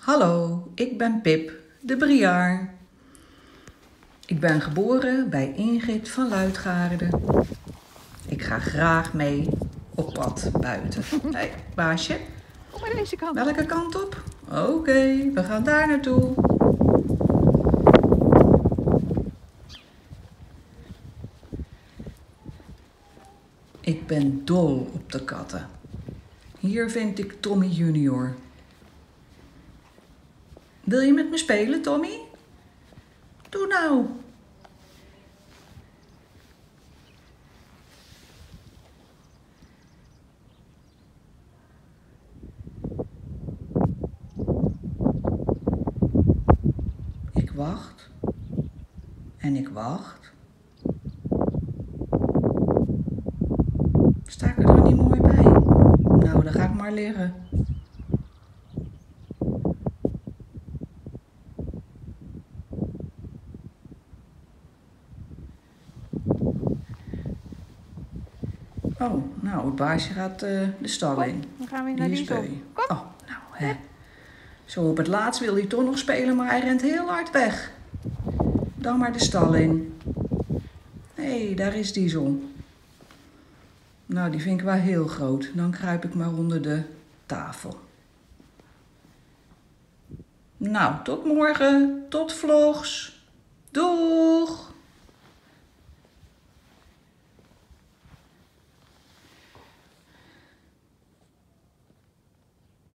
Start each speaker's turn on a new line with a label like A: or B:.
A: Hallo, ik ben Pip, de Briaar. Ik ben geboren bij Ingrid van Luitgaarden. Ik ga graag mee op pad buiten. Hé, baasje,
B: Kom maar deze kant.
A: welke kant op? Oké, we gaan daar naartoe. Ik ben dol op de katten. Hier vind ik Tommy junior. Wil je met me spelen, Tommy? Doe nou. Ik wacht. En ik wacht. Sta ik er dan niet mooi bij? Nou, dan ga ik maar liggen. Oh, nou, het baasje gaat de stal in.
B: Dan gaan we naar
A: Die is
B: Diesel.
A: beu.
B: Kom.
A: Oh, nou, hè. Zo op het laatst wil hij toch nog spelen, maar hij rent heel hard weg. Dan maar de stal in. Hé, daar is Diesel. Nou, die vind ik wel heel groot. Dan kruip ik maar onder de tafel. Nou, tot morgen. Tot vlogs. Doeg!